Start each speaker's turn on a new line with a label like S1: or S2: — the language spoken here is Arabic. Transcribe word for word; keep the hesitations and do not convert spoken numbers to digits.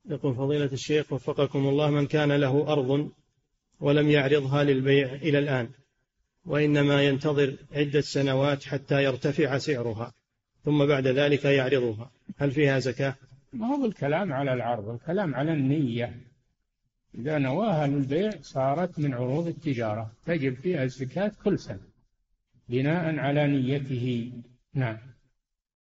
S1: يقول فضيلة الشيخ وفقكم الله، من كان له أرض ولم يعرضها للبيع إلى الآن وإنما ينتظر عدة سنوات حتى يرتفع سعرها ثم بعد ذلك يعرضها، هل فيها زكاة؟
S2: ما هو الكلام على العرض، الكلام على النية. إذا نواها للبيع صارت من عروض التجارة تجب فيها الزكاة كل سنة بناء على نيته. نعم.